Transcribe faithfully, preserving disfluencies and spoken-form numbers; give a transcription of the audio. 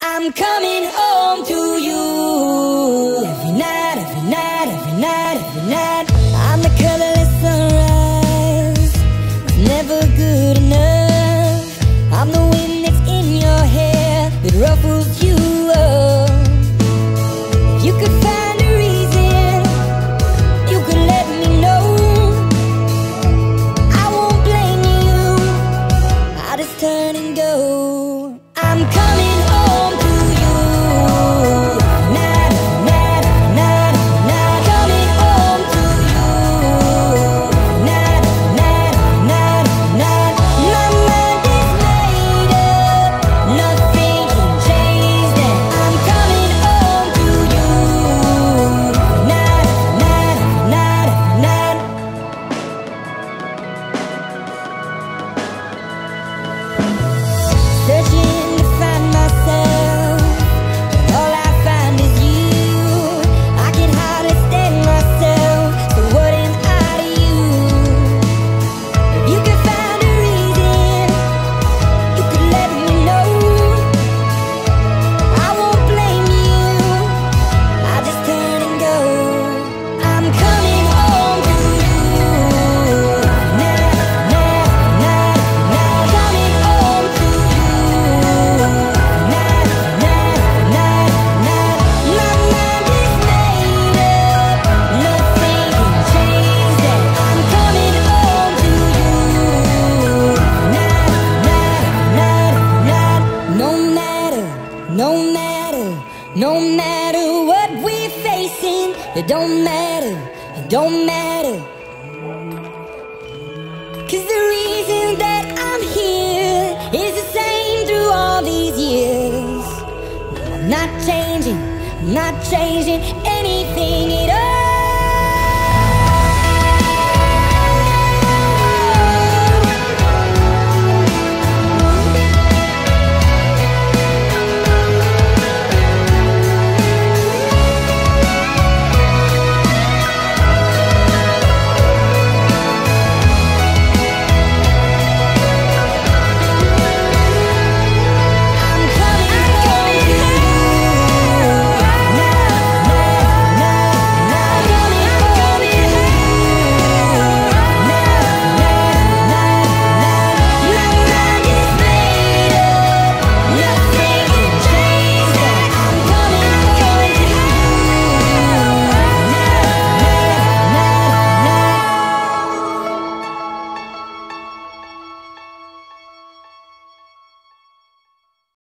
I'm coming home to you every night, every night, every night, every night. I'm the colorless sunrise, it's never good enough. I'm the wind that's in your hair that ruffles you up. If you could find a reason, you could let me know. I won't blame you, I'll just turn and go. I'm coming home to you night, night, night, night. Coming home to you night, night, night, night. My mind is made up, nothing can change that. I'm coming home to you night, night, night, night. Searching to find myself, but all I find is you. I can hardly stand myself, so what am I to you? If you could find a reason, you could let me know. I won't blame you, I'll just turn and go. I'm coming home to you night, night, night, night. Coming home to you night, night, night, night. My mind is made up, nothing can change that. I'm coming home to you night, night, night, night. No matter, no matter, no matter what we're facing, it don't matter, it don't matter. Cause the reason that I'm here is the same through all these years. I'm not changing, I'm not changing anything at all.